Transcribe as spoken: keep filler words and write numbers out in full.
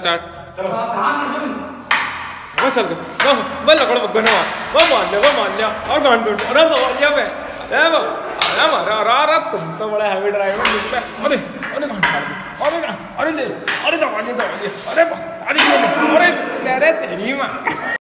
Start. वो चल गया वो मैं लगड़ बगने वाला वो मान लिया वो मान लिया और गांड तोड़ अरे मान लिया मैं अरे वो अरे मारा अरे अरे तुम तो बड़ा हैवी ड्राइवर निकला अरे अरे गांड फाड़ दी अरे अरे ले अरे दबा लिया दबा लिया अरे अरे अरे तेरी माँ।